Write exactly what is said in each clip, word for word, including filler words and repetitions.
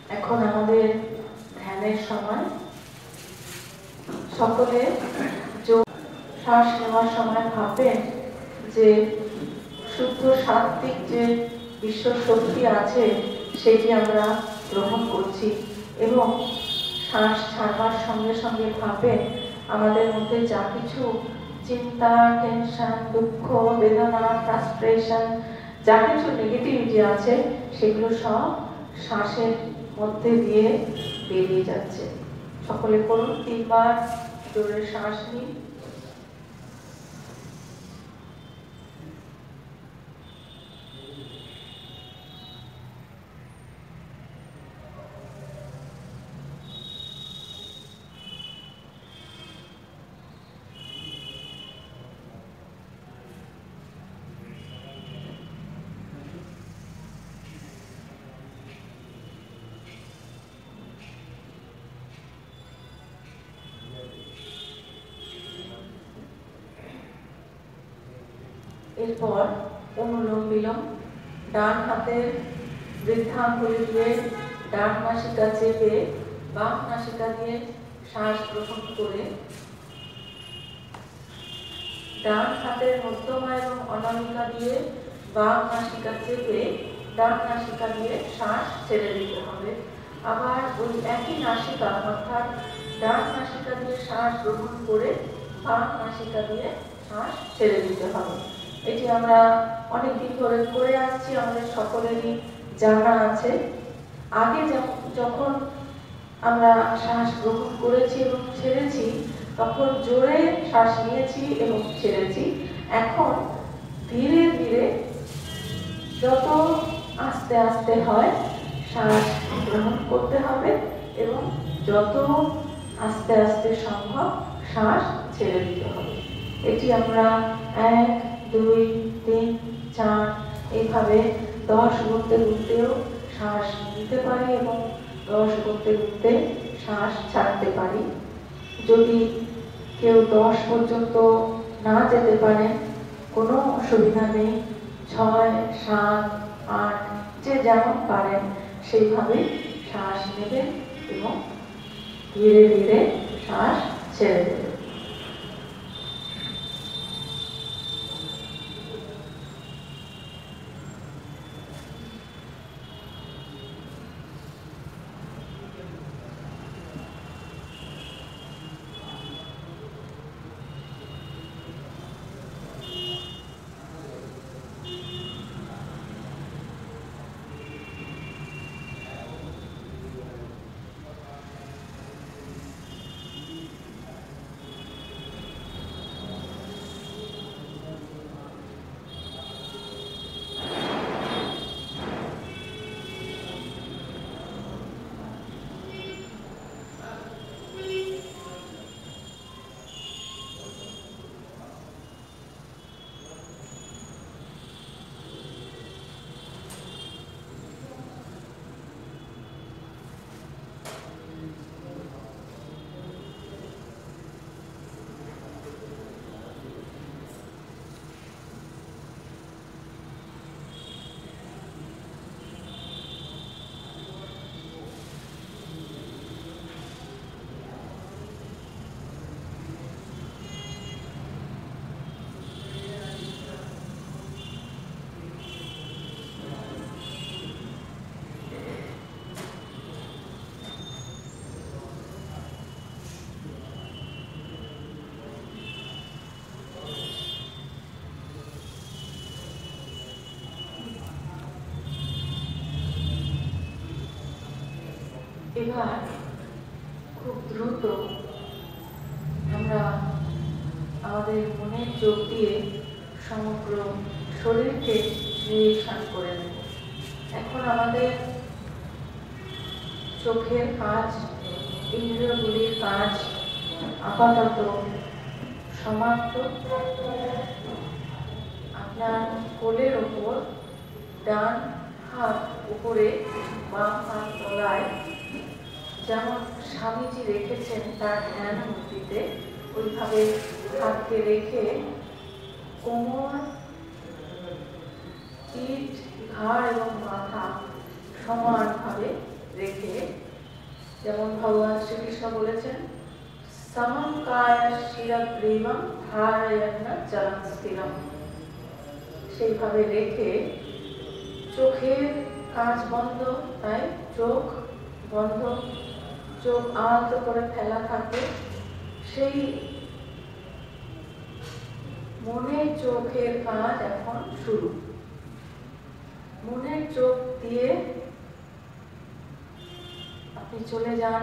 এখন আমাদের ধ্যানের সময়। সকলে শ্বাস নেওয়ার সময় ভাববেন যে শুদ্ধ সাত্ত্বিক যে বিশ্ব শক্তি আছে সেটি আমরা গ্রহণ করছি, এবং শ্বাস ছাড়বার সঙ্গে সঙ্গে ভাববেন আমাদের মধ্যে যা কিছু চিন্তা, টেনশন, দুঃখ, বেদনা, ফ্রাস্ট্রেশন, যা কিছু নেগেটিভিটি আছে সেগুলো সব শ্বাসের মধ্যে দিয়ে বেরিয়ে যাচ্ছে। সকলে করুন, তিনবার জোরে শ্বাস নিন। এরপর অনুলোম বিলোম। ডান হাতের বৃদ্ধাঙ্গুলি দিয়ে ডান নাসিকা চেপে বাম নাসিকা দিয়ে শ্বাস গ্রহণ করে ডান হাতের মধ্যমা এবং অনামিকা দিয়ে বাম নাসিকা চেপে ডান নাসিকা দিয়ে শ্বাস ছেড়ে দিতে হবে। আবার ওই একই নাসিকা অর্থাৎ ডান নাসিকা দিয়ে শ্বাস গ্রহণ করে বাম নাসিকা দিয়ে শ্বাস ছেড়ে দিতে হবে। এটি আমরা অনেকদিন ধরে করে আসছি, আমাদের সকলেরই জানা আছে। আগে যখন আমরা শ্বাস গ্রহণ করেছি এবং ছেড়েছি তখন জোরে শ্বাস নিয়েছি এবং ছেড়েছি। এখন ধীরে ধীরে যত আস্তে আস্তে হয় শ্বাস গ্রহণ করতে হবে এবং যত আস্তে আস্তে সম্ভব শ্বাস ছেড়ে দিতে হবে। এটি আমরা এক, দুই, তিন, চার এইভাবে দশ গুনতে গুনতেও শ্বাস নিতে পারি এবং দশ গুনতে গুনতে শ্বাস ছাড়তে পারি। যদি কেউ দশ পর্যন্ত না যেতে পারেন কোনো অসুবিধা নেই, ছয়, সাত, আট যে যেমন পারেন সেইভাবে শ্বাস নেবেন এবং ধীরে ধীরে শ্বাস ছেড়ে দেবেন। এবার খুব দ্রুত আমরা আমাদের মনের চোখ দিয়ে সমগ্র শরীরকে নিরীক্ষণ করে নেব। এখন আমাদের চোখের কাজ, ইন্দ্রিয়গুলির কাজ আপাতত সমাপ্ত। আপনার কোলের ওপর ডান হাত উপরে, বাম হাত তলায়, যেমন স্বামীজি রেখেছেন তার ধ্যান মূর্তিতে ওইভাবে হাতকে রেখে কোমর, পিঠ, ঘাড় এবং মাথা সমানভাবে রেখে যেমন ভগবান শ্রীকৃষ্ণ বলেছেন, সমম কায়া শিরগ্রীবম ধারয়ন্না চরম স্থিরম। সেইভাবে রেখে চোখের কাঁচ বন্ধ, তাই চোখ বন্ধ, চোখ আলতো করে ফেলা থাকে। সেই মনের চোখের কাজ এখন শুরু। মনের চোখ দিয়ে আপনি চলে যান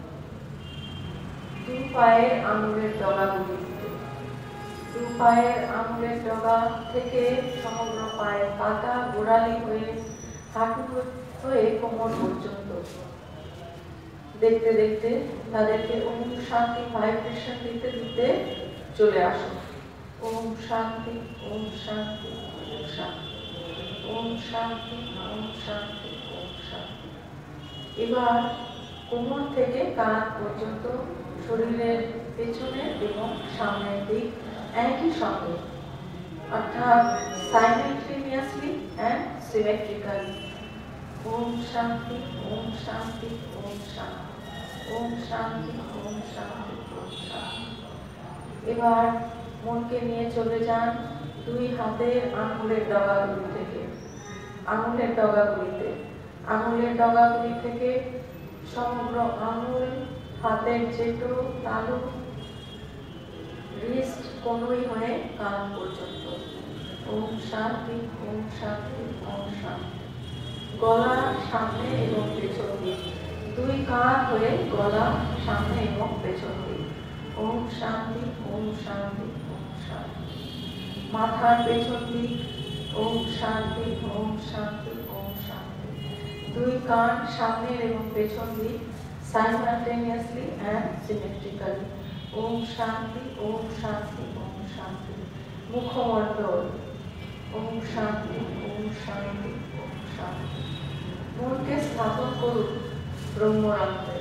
দু পায়ের আঙুলের ডগাগুলি দিকে। দু পায়ের আঙুলের ডগা থেকে সমগ্র পায়ের কাটা গোড়ালি হয়ে হাঁটু হয়ে কোমর পর্যন্ত দেখতে দেখতে তাদেরকে ওম শান্তি ভাইব্রেশন দিতে দিতে চলে আসুন। ওম শান্তি, ওম শান্তি, ওম শান্তি, ওম শান্তি, ওম শান্তি, ওম শান্তি। এবার কোমর থেকে কাঁধ পর্যন্ত শরীরের পেছনের এবং সামনের দিক একই সঙ্গে, অর্থাৎ সাইমেলটেনিয়াসলি অ্যান্ড সিমেট্রিক্যালি। ওম শান্তি, ওম শান্তি, ওম শান্তি, ওম শান্তি, ওম শান্তি, ওম শান্তি। এবার মনকে নিয়ে চলে যান দুই হাতের আঙুলের ডগাগুলি থেকে, আঙুলের ডগাগুলিতে, আঙুলের ডগাগুলি থেকে সমগ্র আঙুল, হাতের চেটো, তালু, রিস্ট, কনুই হয়ে কান পর্যন্ত। ওম শান্তি, ওম শান্তি, ওম শান্তি। গলা সামনে এবং পেছন দিক, দুই কান হয়ে গলা সামনে এবং পেছন দিক। ওম শান্তি, ওম শান্তি, ওম শান্তি। মাথার পেছন দিক, ওম শান্তি, ওম শান্তি, ওম শান্তি। দুই কান সামনের এবং পেছন দিক simultaneously and symmetrically. ওম শান্তি, ওম শান্তি, ওম শান্তি। মুখমণ্ডল, ওম শান্তি, ওম শান্তি, ওম শান্তি। মনকে স্থাপন করুন ব্রহ্মরন্ধ্রে।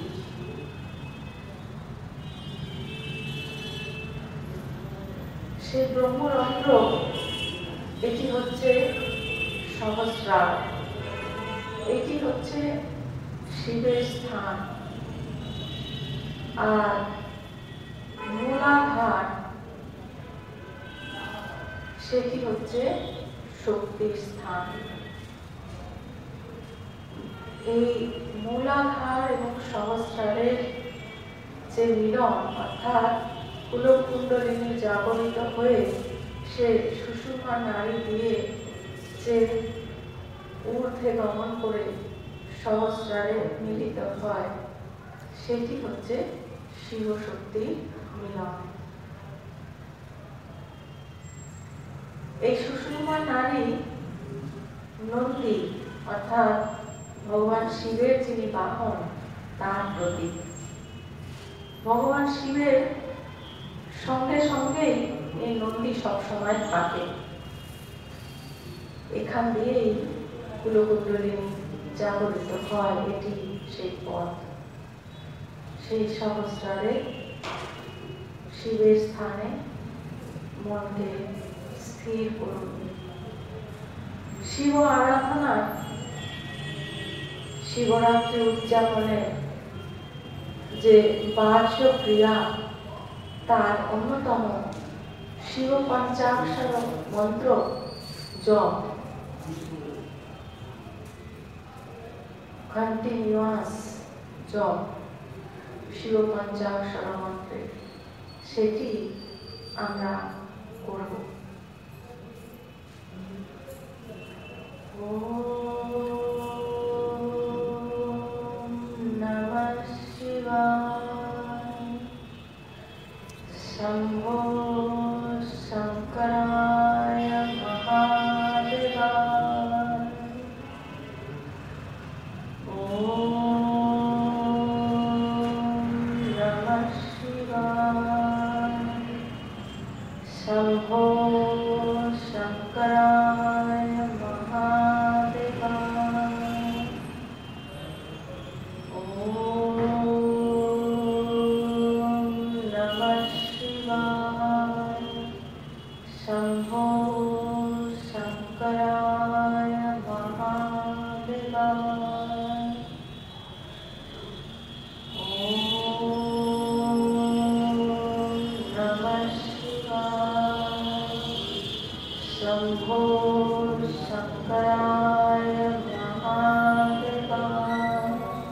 সেই ব্রহ্মরন্ধ্র, এটি হচ্ছে সহস্রার, এটি হচ্ছে শিবের স্থান। আর মূলাধার, সেটি হচ্ছে শক্তির স্থান। এই মূলাধার এবং সহস্রারের যে মিলন, অর্থাৎ কুলকুণ্ডলিনী জাগরিত হয়ে সে সুষুম্না নাড়ি দিয়ে যে ঊর্ধ্বে গমন করে সহস্রারে মিলিত হয়, সেটি হচ্ছে শিবশক্তির মিলন। এই সুষুম্না নাড়ি নন্দী, অর্থাৎ ভগবান শিবের যিনি বাহন, তার প্রতীক। ভগবান শিবের সঙ্গে সঙ্গেই এই নন্দী সবসময় থাকে। এখান দিয়েই কুলকুণ্ডলিনী জাগরিত হয়, এটি সেই পথ। সেই সহস্রারে শিবের স্থানে মনকে স্থির করুন। শিব আরাধনা, শিবরাত্রি উদযাপনে যে বাহ্য ক্রিয়া, তার অন্যতম শিব পঞ্চাক্ষর মন্ত্র জপ, কন্টিনিউয়াস জপ শিব পঞ্চাক্ষর মন্ত্রে, সেটি আমরা করব। ওম নমঃ শিবায়। শম্ভো শঙ্করায় মহাদেবায়। ওম নমঃ শিবায়। শম্ভো শঙ্করায় মহাদেবায়। ওম নমঃ শিবায়। শম্ভো শঙ্করায় মহাদেবায়। शंभो शंकराय महादेवाय।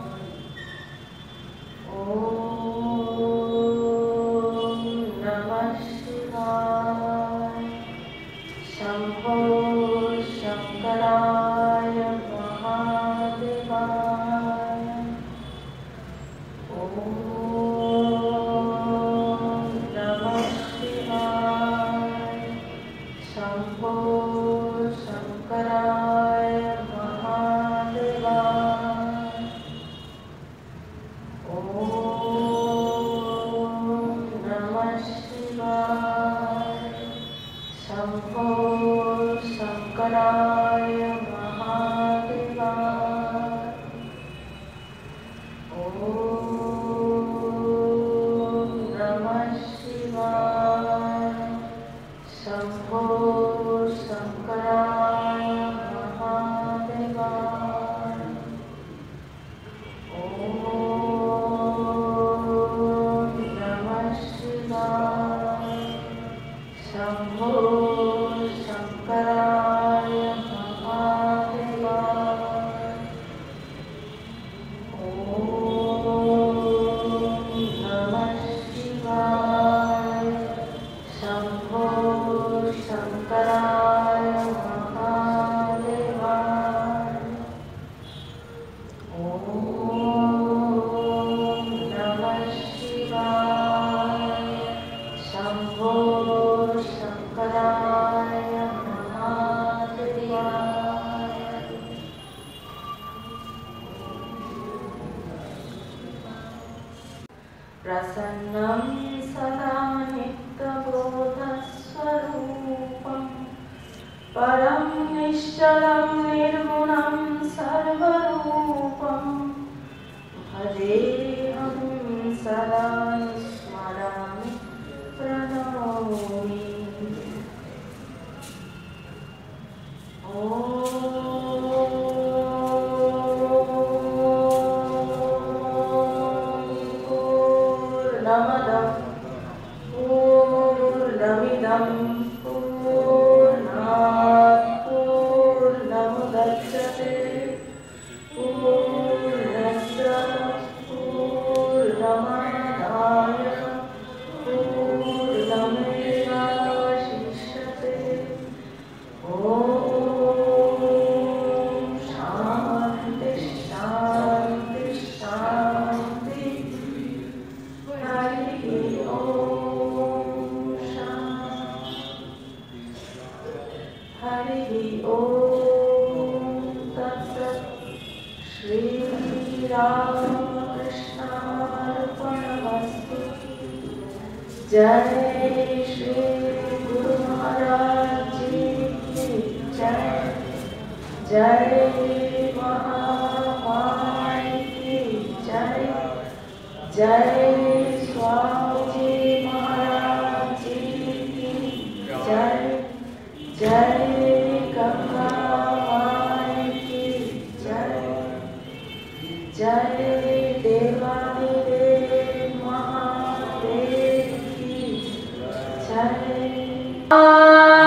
ओम नमः शिवाय। शंभो शंकराय महादेवाय। ओम नमः शिवाय। शंभो शंकराय महादेवाय। ओम नमः शिवाय। शंभो शंकराय महादेवाय। ओम नमः शिवाय। शंभो शंकराय महादेवाय। ओम नमः शिवाय। शंभो शंकराय महादेवाय। ओम नमः शिवाय। शंभो शंकराय महादेवाय। ओम नमः शिवाय। शंभो शंकराय महादेवाय। प्रसन्नं सदा नित्यबोधस्वरूपं परं निश्चलं निर्गुणं सर्वरूपं भजेऽहं सदा स्मरामि प्रणौमि। पूर्णमदं पूर्णमिदं पूर्णात् पूर्णमुदच्यते पूर्णस्य पूर्णमादाय पूर्णमेवावशिष्यते। ओम शांति शांति शांति। हरि ओम शांति। हरि ओम तत्सत्। श्री रामकृष्णार्पणमस्तु। जय श्री गुरु महाराज जी की जय। जय महामाई की जय। जय स्वामी महाराज जी की जय। जय गंगा माई की जय। जय देवादिदेव महादेव की जय।